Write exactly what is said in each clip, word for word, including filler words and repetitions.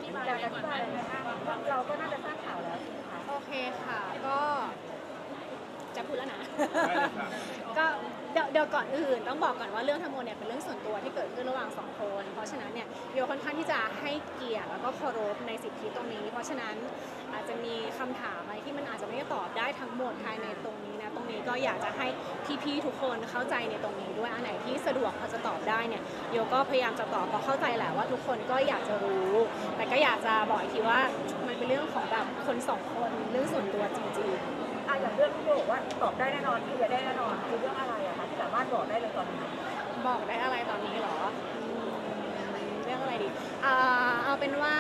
ธิบายอะไรก่อนไหมเราก็น่าจะทราบข่าวแล้วโอเคค่ะก็จะพูดแล้วนะได้เลยค่ะก็เดี๋ยวเดี๋ยวก่อนอื่นต้องบอกก่อนว่าเรื่องทั้งหมดเนี่ยเป็นเรื่องส่วนตัวที่เกิดขึ้นระหว่างสองคนเพราะฉะนั้นเนี่ยโยค่อนข้างที่จะให้เกียรติแล้วก็เคารพในสิทธิตรงนี้ เพราะฉะนั้นอาจจะมีคำถามอะไรที่มันอาจจะไม่ได้ตอบได้ทั้งหมดภายในตรงนี้นะตรงนี้ก็อยากจะให้พี่ๆทุกคนเข้าใจในตรงนี้ด้วยอันไหนที่สะดวกพอจะตอบได้เนี่ยโยก็พยายามจะตอบเพราะเข้าใจแหละว่าทุกคนก็อยากจะรู้ แต่ก็อยากจะบอกอีกทีว่ามันเป็นเรื่องของแบบคนสองคนเรื่องส่วนตัวจริงๆอ่ะอย่างเรื่องที่บอกว่าตอบได้แน่นอนเคลียร์ได้แน่นอนคือเรื่องอะไรอะคะที่สามารถบอกได้เลยตอนนี้บอกได้อะไรตอนนี้เหรออืมเรื่องอะไรดีอ่าเอาเป็นว่า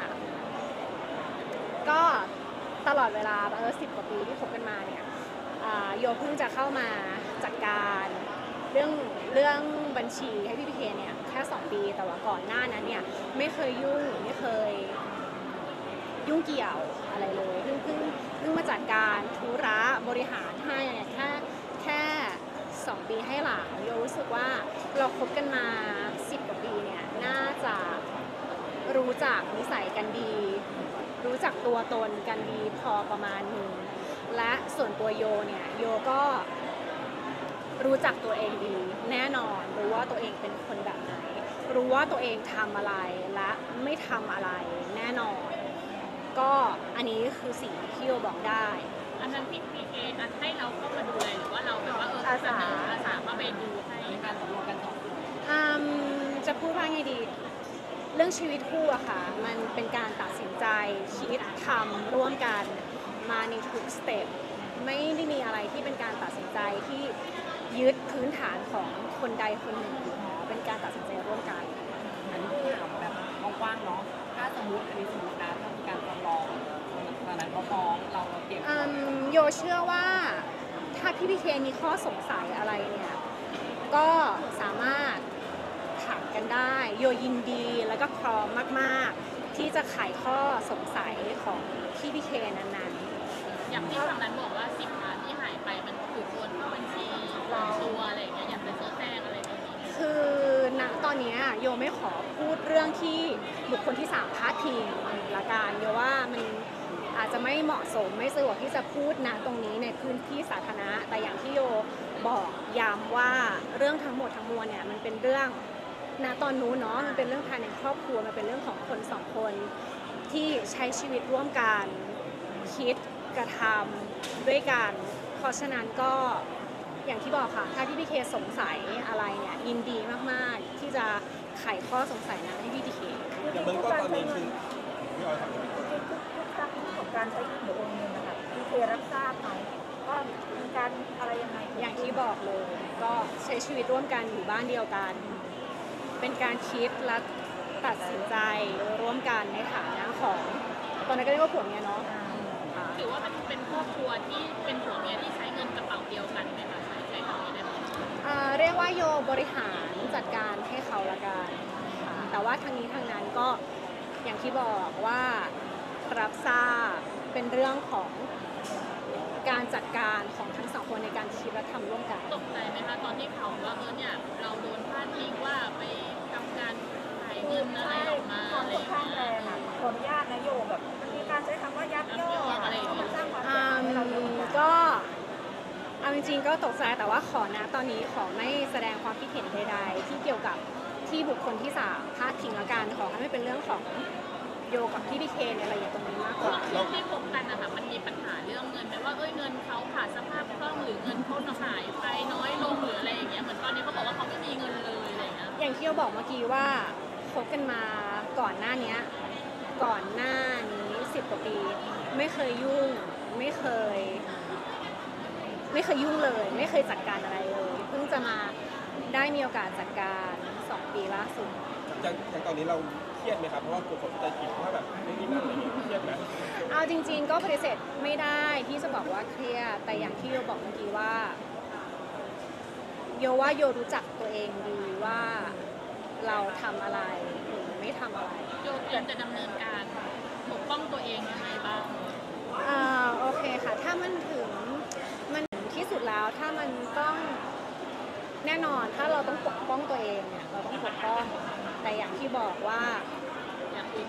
ก็ตลอดเวลาเออสิบกว่าปีที่คบกันมาเนี่ยอ่าโยเพิ่งจะเข้ามาจัดการเรื่องเรื่องบัญชีให้พี่พีเคเนี่ยแค่สองปีแต่ว่าก่อนหน้านั้นเนี่ยไม่เคยยุ่งไม่เคยยุ่งเกี่ยวอะไรเลยเพิ่งเพิ่งเพิ่งมาจัดการธุระบริหารให้เนี่ยแค่แค่สองปีให้หลังโยรู้สึกว่าเราคบกันมาสิบกว่าปีเนี่ยน่าจะรู้จักนิสัยกันดีรู้จักตัวตนกันดีพอประมาณหนึ่งและส่วนตัวโยเนี่ยโยก็รู้จักตัวเองดีแน่นอนรู้ว่าตัวเองเป็นคนแบบไหนรู้ว่าตัวเองทำอะไรและไม่ทำอะไรแน่นอนก็อันนี้คือสิ่งที่โยบอกได้อันนั้นพี่พีเออันให้เราเข้ามาดูเลยหรือว่าเราแบบว่าเอออาสาอาสาเข้าไปดูให้การสำรวจกันสองคนจะพูดว่าไงดีเรื่องชีวิตคู่อะค่ะมันเป็นการตัดสินใจคิดทำร่วมกันมาในทุกสเต็ปไม่ได้มีอะไรที่เป็นการตัดสินใจที่ยึดพื้นฐานของคนใดคนหนึ่งอยู่แล้วเป็นการตัดสินใจร่วมกันอันนี้คือถามแบบกว้างๆเนาะถ้าสมมติอันนี้สมมตินะถ้ามีการฟ้องร้องตอนนั้นเขาฟ้องเราเราเตรียมโยเชื่อว่าถ้าพี่พีเคมีข้อสงสัยอะไรเนี่ยก็สามารถถามกันได้โยยินดีแล้วก็พร้อมมากๆที่จะไขข้อสงสัยของพี่พีเคนั้นๆอย่างที่ทางนั้นบอกว่าสิบล้านที่หายไปมันถูกโอนเข้าบัญชีตัวอะไรอย่างเงี้ยอยากจะชี้แจงอะไรแบบนี้คือณตอนนี้โยไม่ขอพูดเรื่องที่บุคคลที่สามพาดพิงละกันโยว่ามันอาจจะไม่เหมาะสมไม่สะดวกที่จะพูดณตรงนี้ในพื้นที่สาธารณะแต่อย่างที่โยบอกย้ำว่าเรื่องทั้งหมดทั้งมวลเนี่ยมันเป็นเรื่องณตอนนู้นเนาะมันเป็นเรื่องภายในครอบครัวมันเป็นเรื่องของคนสองคนที่ใช้ชีวิตร่วมกันคิดกระทำด้วยกันเพราะฉะนั้นก็อย่างที่บอกค่ะถ้าพี่พีเคสงสัยอะไรเนี่ยยินดีมากๆที่จะไขข้อสงสัยนั้นให้พี่พีเคอย่างเบื้องต้นตอนนี้คือพี่ออยครับทุกครั้งของการใช้เงินหรือโอนเงินนะคะพีเครับทราบไหมว่ามีการอะไรยังไงอย่างที่บอกเลยก็ใช้ชีวิตร่วมกันอยู่บ้านเดียวกันเป็นการคิดและตัดสินใจร่วมกันในฐานะของตอนนั้นก็เรียกว่าผัวเมียเนาะถือว่ามันเป็นครอบครัวที่เป็นผัวเมียที่ใช้เงินกระเป๋าเดียวกันไหมคะใช้ใช้คำนี้ได้ไหมเรียกว่าโยบริหารจัดการให้เขาละกันค่ะแต่ว่าทางนี้ทางนั้นก็อย่างที่บอกว่ารับทราบเป็นเรื่องของการจัดการของทั้งสองคนในการคิดและทำร่วมกันตกใจไหมคะตอนที่เขาว่าเออเนี่ยเราโดนพาดพิงว่าไปทำการถ่ายเงินอะไรออกมาอะไรอย่างเงี้ยขออนุญาตนะโยแบบมันมีการใช้คำว่ายักยอกอะไรอย่างเงี้ยสร้างความเสียหายให้เราก็เอาจริงๆก็ตกใจแต่ว่าขอนะตอนนี้ขอไม่แสดงความคิดเห็นใดๆที่เกี่ยวกับที่บุคคลที่สามพาดพิงละกันขอให้ไม่เป็นเรื่องของโยกับพี่พีเคเนี่ยอะไรอย่างตรงนี้มากกว่าช่วงที่คบกันนะคะมันมีปัญหาเรื่องเงินไหมว่าเอ้ยเงินเขาขาดสภาพคล่องหรือเงินเขาหายไปน้อยลงหรืออะไรอย่างเงี้ยเหมือนตอนนี้เขาบอกว่าเขาไม่มีเงินเลยอะไรอย่างเงี้ยอย่างที่โยบอกเมื่อกี้ว่าคบกันมาก่อนหน้านี้ก่อนหน้านี้สิบกว่าปีไม่เคยยุ่งไม่เคยไม่เคยยุ่งเลยไม่เคยจัดการอะไรเลยเพิ่งจะมาได้มีโอกาสจัดการสองปีล่าสุดอย่างอย่างตอนนี้เราเครียดไหมครับเพราะว่ากลัวคนจะคิดว่าแบบไม่มีนั่นอะไรอย่างเงี้ยเครียดไหมเอาจริงๆก็ปฏิเสธไม่ได้ที่จะบอกว่าเครียดแต่อย่างที่โยบอกเมื่อกี้ว่าโยว่าโยรู้จักตัวเองดีว่าเราทำอะไรหรือไม่ทำอะไรโยเตรียมจะดำเนินการปกป้องตัวเองยังไงบ้างอ่าโอเคค่ะถ้ามันถึงมันที่สุดแล้วถ้ามันต้องแน่นอนถ้าเราต้องปกป้องตัวเองเนี่ยเราต้องปกป้องแต่อย่างที่บอกว่าอยากคุยก่อน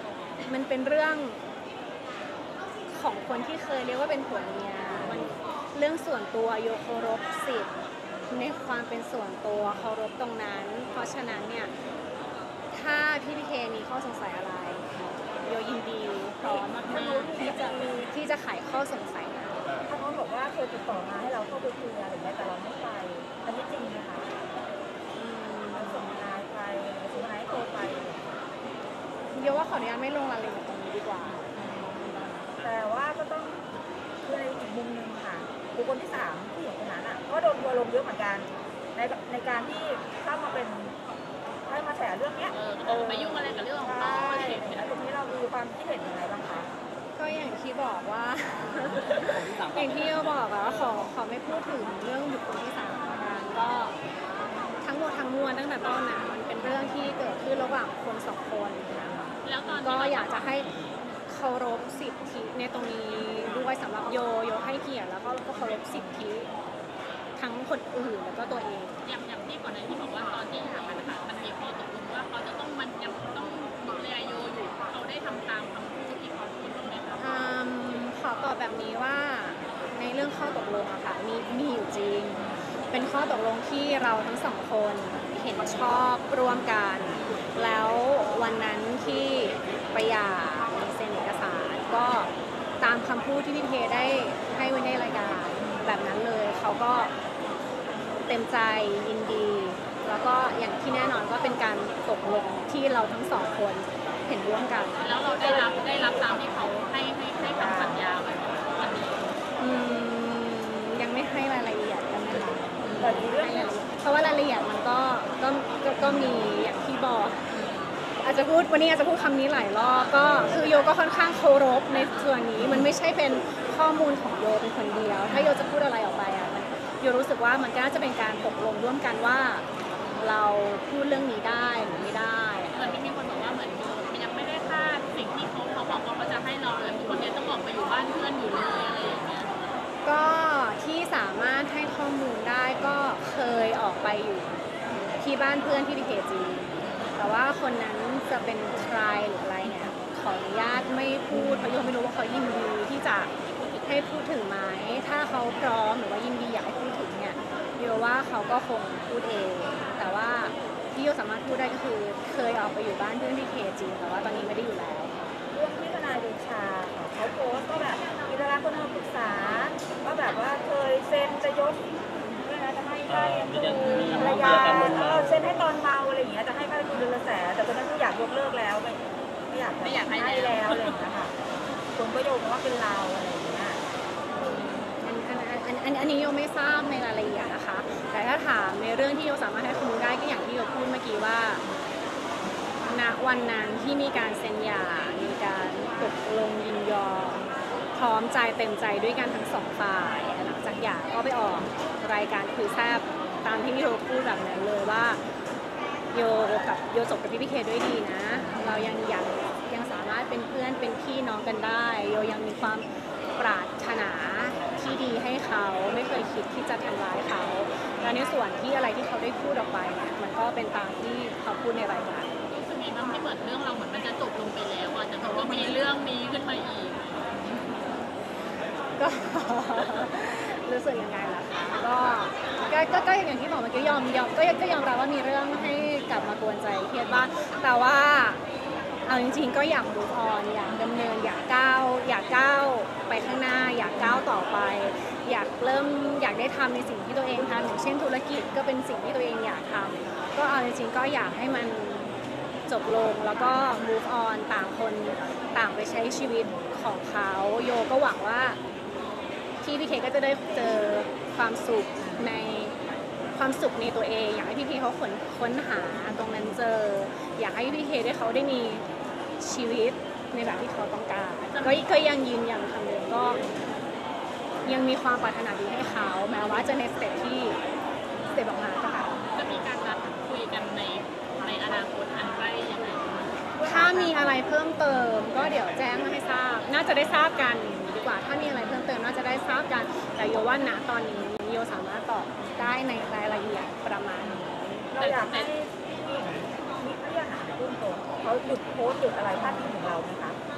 มันเป็นเรื่องของคนที่เคยเรียกว่าเป็นผัวเมียมันเรื่องส่วนตัวโยเคารพสิทธิ์ในความเป็นส่วนตัวเคารพตรงนั้น เพราะฉะนั้นเนี่ยถ้าพี่พีเคมีข้อสงสัยอะไรโยยินดีพร้อมมากๆที่จะที่จะไขข้อสงสัยนะถ้าน้องบอกว่าเคยติดต่อมาให้เราเข้าไปคุยอะไรอย่างเงี้ยแต่เราไม่ไปอันนี้จริงไหมคะมันส่งนายไปส่งนายโทรไปโยว่าขออนุญาตไม่ลงรายละเอียดตรงนี้ดีกว่าแต่ว่าก็ต้องคือในอีกมุมหนึ่งค่ะบุคคลที่สามที่อยู่ตรงนั้นอ่ะก็โดนทัวร์ลงเยอะเหมือนกันในในการที่เข้ามาเป็นให้มาแฉเรื่องเนี้ยเออเขาบอกไปยุ่งอะไรกับเรื่องของเขาใช่อะไรอย่างเงี้ยแล้วตรงนี้เรามีความคิดเห็นยังไงบ้างคะก็อย่างที่บอกว่าคนที่สามอย่างที่โยบอกอะว่าขอขอไม่พูดถึงเรื่องบุคคลที่สามละกันก็ทั้งหมดทั้งมวลตั้งแต่ต้นอะมันเป็นเรื่องที่เกิดขึ้นระหว่างคนสองคนนะคะแล้วตอนก็นี้อยากจะให้เคารพสิทธิในตรงนี้ด้วยสำหรับโยโยให้เกียรติแล้วก็ก็เคารพสิทธิทั้งคนอื่นแล้วก็ตัวเองอย่างอย่างที่ก่อนหน้านี้บอกว่าตอนที่หากันนะคะมันมีข้อตกลงว่าเขาจะต้องมันยังต้องดูแลโยอยู่เขาได้ทำตามคำพูดที่เขาพูดถูกไหมคะอืมขอตอบแบบนี้ว่าในเรื่องข้อตกลงอะค่ะมีมีอยู่จริง เป็นข้อตกลงที่เราทั้งสองคนเห็นชอบร่วมกัน แล้ววันนั้นที่ไปหย่ามีเซ็นเอกสารก็ตามคำพูดที่พี่เพได้ให้ไว้ในรายการแบบนั้นเลยเขาก็เต็มใจยินดี แล้วก็อย่างที่แน่นอนก็เป็นการตกลงที่เราทั้งสองคนเห็นร่วมกันแล้วเราได้รับได้รับตามที่เขาให้ให้ให้คำสัญญาไว้วันนี้อืมยังไม่ให้รายละเอียดกันนะคะแต่ในเรื่องให้รายละเอียดเพราะว่ารายละเอียดมันก็ก็ก็ก็มีอย่างที่บอก อาจจะพูดวันนี้อาจจะพูดคำนี้หลายรอบก็คือโยก็ค่อนข้างเคารพในส่วนนี้มันไม่ใช่เป็นข้อมูลของโยเป็นคนเดียว ถ้าโยจะพูดอะไรออกไปอ่ะมันโยรู้สึกว่ามันก็น่าจะเป็นการตกลงร่วมกันว่า เราพูดเรื่องนี้ได้หรือไม่ได้เหมือนมีคนบอกว่าเหมือนโยมันยังไม่ได้ค่าสิ่งที่เขาเขาบอกว่าเขาจะให้เราเลยคนนี้ต้องออกไปอยู่บ้านเพื่อนอยู่เลยอะไรอย่างเงี้ยก็ที่สามารถให้ข้อมูลได้ก็เคยออกไปอยู่ที่บ้านเพื่อนที่พีเคจีแต่ว่าคนนั้นจะเป็นใครหรืออะไรเนี่ยขออนุญาตไม่พูดเพราะโยไม่รู้ว่าเขายินดีที่จะให้พูดถึงไหมถ้าเขาพร้อมหรือว่ายินดีอยากให้พูดถึงเนี่ยโยว่าเขาก็คงพูดเอง แต่ว่าที่โยสามารถพูดได้ก็คือเคยออกไปอยู่บ้านเพื่อนที่เคจีแต่ว่าตอนนี้ไม่ได้อยู่แล้วเรื่องที่ทนายเดชาค่ะเขาโพสต์ก็แบบมีดาราคนนึงมาปรึกษาว่าแบบว่าเคยเซ็นจะยกด้วยนะจะให้ค่าเลี้ยงดูภรรยาเออเซ็นให้ตอนเมาอะไรอย่างเงี้ยจะให้ค่าเลี้ยงดูเดือนละแสนแต่ตอนนั้นก็อยากยกเลิกแล้วไม่ไม่อยากไม่อยากให้ให้แล้วอะไรอย่างเงี้ยค่ะคนก็โยงว่าเป็นเราอะไรอย่างเงี้ยอันอันอันอันนี้โยไม่ทราบในรายละเอียดนะคะ แต่ถ้าถามในเรื่องที่โยสามารถให้ข้อมูลได้ก็อย่างที่โยพูดเมื่อกี้ว่า ณ วันนั้นที่มีการเซ็นหย่า มีการตกลงยินยอม พร้อมใจเต็มใจด้วยกันทั้งสองฝ่าย หลังจากหย่าก็ไปออกรายการคุยแซบตามที่พี่โยพูดแบบนั้นเลยว่าโยกับโยจบกับพี่พีเคด้วยดีนะ เรายังยังยังสามารถเป็นเพื่อนเป็นพี่น้องกันได้ โยยังมีความปรารถนาที่ดีให้เขาไม่เคยคิดที่จะทำร้ายเขาแล้วในส่วนที่อะไรที่เขาได้พูดออกไปเนี่ยมันก็เป็นตามที่เขาพูดในรายการรู้สึกไงบ้างที่เหมือนเรื่องเราเหมือนมันจะจบลงไปแล้วอะแต่เขาก็มีเรื่องนี้ขึ้นมาอีกก็ รู้สึกยังไงล่ะคะก็ก็ก็ก็อย่างที่บอกเมื่อกี้ยอมยอมก็ก็ยอมรับว่ามีเรื่องให้กลับมากวนใจเครียดบ้างแต่ว่าเอาจริงๆก็อยาก move on อยากดำเนินอยากก้าวอยากก้าวไปข้างหน้า อยากก้าวต่อไป อยากเริ่มอยากได้ทำในสิ่งที่ตัวเองทำอย่างเช่นธุรกิจก็เป็นสิ่งที่ตัวเองอยากทำก็เอาจริงๆก็อยากให้มันจบลงแล้วก็ move on ต่างคนต่างไปใช้ชีวิตของเขาโยก็หวังว่าที่พี่เคก็จะได้เจอความสุขในความสุขในตัวเองอยากให้พี่เคเขาค้นค้นหาตรงนั้นเจออยากให้พี่เคได้เขาได้มีชีวิตในแบบที่เขาต้องการก็ก็ยังยืนยันคำเดิมก็ยังมีความปรารถนาดีให้เขาแม้ว่าจะในสเต็ปที่สเต็ปออกมาก็ตามจะมีการนัดคุยกันในในอนาคตอันใกล้ยังไงถ้ามีอะไรเพิ่มเติมก็เดี๋ยวแจ้งให้ทราบน่าจะได้ทราบกันดีกว่าถ้ามีอะไรเพิ่มเติมน่าจะได้ทราบกันแต่โยว่าณตอนนี้โยสามารถตอบได้ในรายละเอียดประมาณนี้เราอยากให้พี่นิกเรียกหาเรื่องตรงเขาหยุดโพสต์หยุดอะไรพาดพิงถึงเราไหมคะ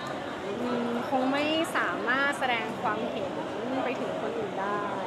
อืมคงไม่สามารถแสดงความเห็นไปถึงคนอื่นได้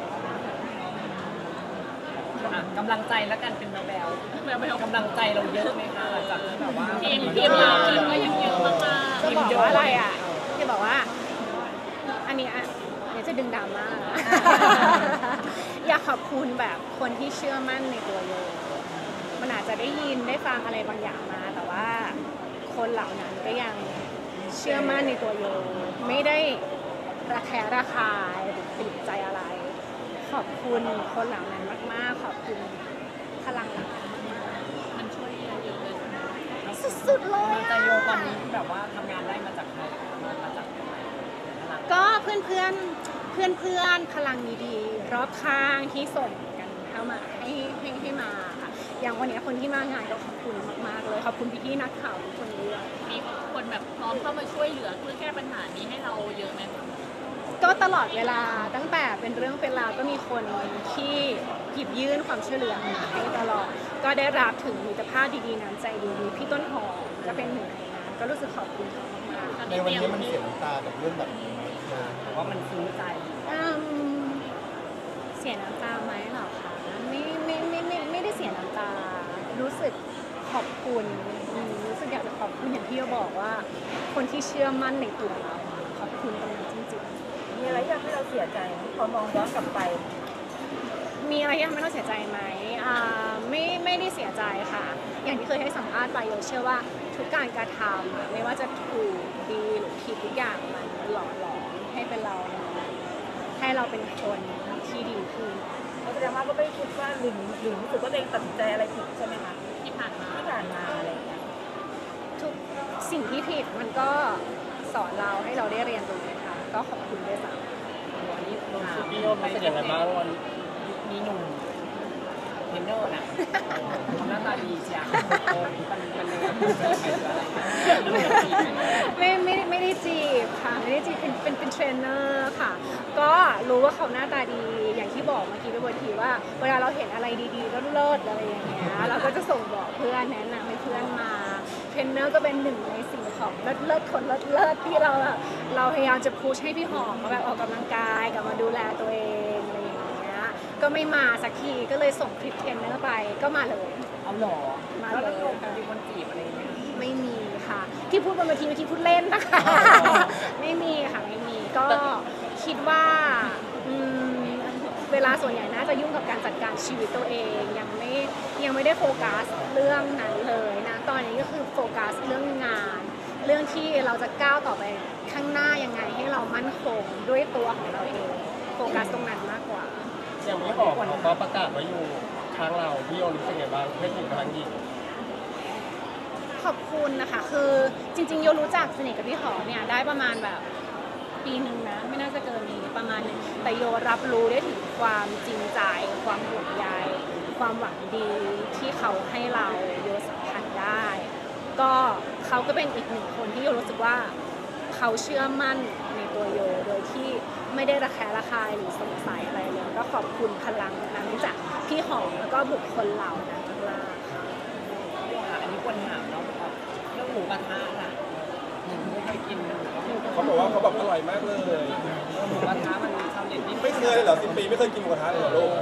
อ่ะกำลังใจแล้วกันเป็นแบลแบบแบบกำลังใจเราเยอะไหมคะหลังจากที่แบบว่าทีมทีมเราทีมก็ยังเยอะมากจะบอกว่าอะไรอ่ะจะบอกว่า อันนี้อ่ะเดี๋ยวจะดึงดราม่า อยากขอบคุณแบบคนที่เชื่อมั่นในตัวโยมันอาจจะได้ยินได้ฟังอะไรบางอย่างมา แต่ว่าคนเหล่านั้นก็ยังเชื่อมั่นในตัวโยไม่ได้ระแคะระคายหรือติดใจอะไร ขอบคุณคนเหล่านั้นมากๆ ขอบคุณพลังหลังๆมันช่วยเยอะเลยสุดๆเลยกำลังใจอะโยตอนนี้ที่แบบว่าทำงานได้มาจากใครมาจากไหนพลังก็เพื่อนเพื่อนเพื่อนเพื่อนๆพลังดีๆรอบข้างที่ส่งกันเข้ามาให้ให้ให้มาค่ะอย่างวันนี้คนที่มางานก็ขอบคุณมากๆเลยขอบคุณพี่ๆนักข่าวทุกคนด้วยมีคนแบบพร้อมเข้ามาช่วยเหลือเพื่อแก้ปัญหานี้ให้เราเยอะไหมคะก็ตลอดเวลาตั้งแต่เป็นเรื่องเป็นราวก็มีคนที่หยิบยื่นความช่วยเหลือมาให้ตลอด ก็ได้รับถึงมิตรภาพดีๆน้ำใจดีๆพี่ต้นหอมก็เป็นหนึ่งในนั้นก็รู้สึกขอบคุณเขามากๆในวันนี้มันเสียน้ำตากับเรื่องแบบนี้ไหมเออว่ามันซึ้งใจอืมเสียน้ำตาไหมเหรอคะไม่ไม่ไม่ไม่ไม่ได้เสียน้ำตา รู้สึกขอบคุณอืมรู้สึกอยากจะขอบคุณอย่างที่เราบอกว่า คนที่เชื่อมั่นในตัวเราขอบคุณตรงนั้นจริงๆมีอะไรอยากให้เราเสียใจไหมพอมองย้อนกลับไปมีอะไรที่ทำให้เราเสียใจไหมอ่าไม่ไม่ได้เสียใจค่ะ อย่างที่เคยให้สัมภาษณ์ไปโยเชื่อว่าทุกการกระทำอะไม่ว่าจะถูกดีหรือผิดทุกอย่างมันหล่อหลอมให้เป็นเราในวันนี้ให้เราเป็นคนที่ดีขึ้นเราแสดงว่าก็ไม่คิดว่าหรือหรือรู้สึกว่าตัวเองตัดสินใจอะไรผิดใช่ไหมคะที่ผ่านมาที่ผ่านมาอะไรอย่างเงี้ยทุกสิ่งที่ผิดมันก็สอนเราให้เราได้เรียนรู้ค่ะก็ขอบคุณด้วยซ้ำวันนี้ลงพี่โยรู้สึกยังไงบ้างวันมีหนุ่มเทรนเนอร์น่ะเขาหน้าตาดีเชียวเออมันมันยังไงไปหรืออะไรไม่ไม่ไม่ได้จีบค่ะไม่ได้จีบเป็นเป็นเป็นเทรนเนอร์ค่ะ ก็รู้ว่าเขาหน้าตาดีอย่างที่บอกเมื่อกี้ไปบนทีว่า เวลาเราเห็นอะไรดีๆเลิศๆอะไรอย่างเงี้ยเราก็จะส่งบอกเพื่อนแนะนำให้เพื่อนมาเทรนเนอร์ก็เป็นหนึ่งในสิ่งของเลิศๆคนเลิศๆที่เราแบบเราพยายามจะพุชให้พี่หอมมาแบบออกกำลังกายกลับมาดูแลตัวเองอะไรอย่างเงี้ยก็ไม่มาสักทีก็เลยส่งคลิปเทรนเนอร์ไปก็มาเลยเอาหรอมาแล้วเลแล้วยโยมีคนจีบอะไรไหมไม่มีค่ะ ที่พูดบนเวทีเมื่อกี้พูดเล่นนะคะ ไม่มีค่ะไม่มีก็คิดว่าอืมเวลาส่วนใหญ่น่าจะยุ่งกับการจัดการชีวิตตัวเองยังไม่ยังไม่ได้โฟกัสเรื่องนั้นเลยนะตอนนี้ก็คือโฟกัสเรื่องงาน เรื่องที่เราจะก้าวต่อไปข้างหน้ายังไงให้เรามั่นคงด้วยตัวของเราเองโฟกัสตรงนั้นมากกว่าอย่างพี่บอกเขาก็ประกาศไว้อยู่ทางเราพี่โยรู้สึกยังไงบ้างเพศหญิงกับทางหญิงขอบคุณนะคะ คือจริงๆโยรู้จักสนิทกับพี่หอเนี่ยได้ประมาณแบบปีหนึ่งนะ ไม่น่าจะเกินนี้ประมาณหนึงแต่โยรับรู้ได้ถึงความจริงใจ ความห่วงใยความหวังดีที่เขาให้เราโยสัมผัสได้ ก็เขาก็เป็นอีกหนึ่งคนที่โยรู้สึกว่าเขาเชื่อมั่นในตัวโยโดยที่ไม่ได้ระแคะระคายหรือสงสัยอะไรเลยก็ขอบคุณพลังนั้นจากพี่หอมแล้วก็บุคคลเหล่านั้นมากๆอันนี้ควรถามเนาะแบบเรื่องหมูกระทะน่ะหนูไม่เคยกินหมูกระทะเขาบอกว่าเขาแบบอร่อยมากเลยหมูกระทะมันชาวเน็ตนี่ไม่เคยเหรอสิบปีไม่เคยกินหมูกระทะเลยเหรอลูก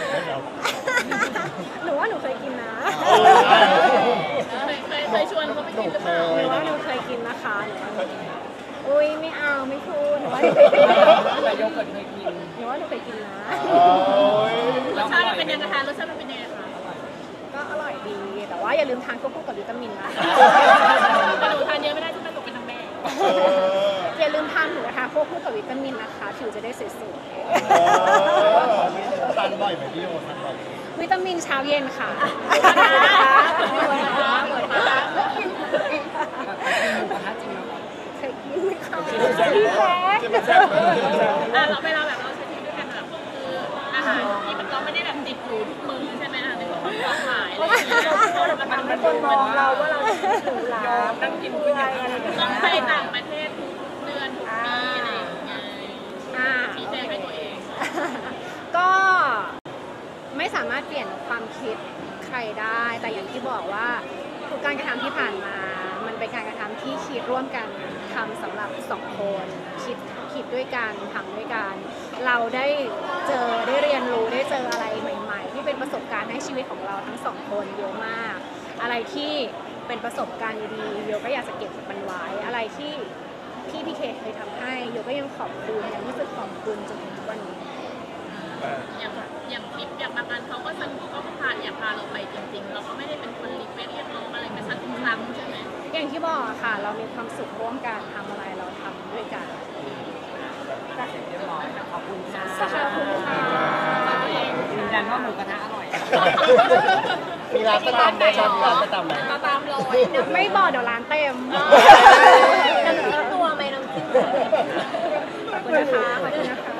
หนูว่าหนูเคยกินนะเคยเคยเคยชวนเขาไปกินหรือเปล่าหนูว่าหนูเคยกินนะคะหนูว่าอุ้ยไม่เอาไม่พูดหนูว่าหนูเคยกินแต่โยเกิร์ตเคยกินหนูว่าหนูเคยกินนะโอ้ยรสชาติมันเป็นยังไงคะรสชาติมันเป็นยังไงคะก็อร่อยดี แต่ว่าอย่าลืมทานควบคู่กับวิตามินนะแต่หนูทานเยอะไม่ได้ใช่ไหมตกเป็นนางแม่เอออย่าลืมทานหมูกระทะควบคู่กับวิตามินนะคะผิวจะได้สวยทานบ่อยไหมพี่โยทานบ่อยไหมๆวิตามินเช้าเย็นค่ะแบบกินหมูกระทะจริงไหมเคยกินไหมคะจะมาแซ่บไหมอ่ะเราเวลาแบบเราใช้ชีวิตด้วยกันแบบคืออาหารที่มันเราไม่ได้แบบติดอยู่ทุกมื้อใช่ไหมนะในของความหมายอะไรอย่างเงี้ยเราทำให้คนมองเราว่าเราหรูหรานั่งกินก๋วยเตี๋ยวอะไรอย่างเงี้ยต้องไปต่างประเทศทุกเดือนทุกปีอะไรอย่างเงี้ยอ่าชี้แจงให้ตัวเองก็ไม่สามารถเปลี่ยนความคิดใครได้ แต่อย่างที่บอกว่าทุกการกระทำที่ผ่านมามันเป็นการกระทำที่คิดร่วมกันทำสำหรับสองคนคิดคิดด้วยกันทำด้วยกันเราได้เจอได้เรียนรู้ได้เจออะไรใหม่ ๆ ที่เป็นประสบการณ์ให้ชีวิตของเราทั้งสองคนเยอะมากอะไรที่เป็นประสบการณ์ดีๆโยก็อยากจะเก็บมันไว้อะไรที่พี่พีเคเคยทำให้โยก็ยังขอบคุณยังรู้สึกขอบคุณจนถึงทุกวันนี้อย่างอย่างคลิปอย่างบางอันเขาก็สนุกก็พาอยากพาเราไปจริงๆ เราก็ไม่ได้เป็นคนรีเควสเรียกร้องอะไรกระชั้นทุกครั้งใช่ไหมอย่างที่บอกอะค่ะเรามีความสุขร่วมกันทำอะไรเราทำด้วยกันก็เสร็จเรียบร้อยค่ะขอบคุณค่ะขอบคุณค่ะยืนยันว่าหมูกระทะอร่อยมีร้านประจำไหมชอบมีร้านประจำไหมมาตามรอยไม่บอกเดี๋ยวร้านเต็มน้ำจิ้มตัวไหมน้ำจิ้มขอบคุณนะคะขอบคุณนะคะ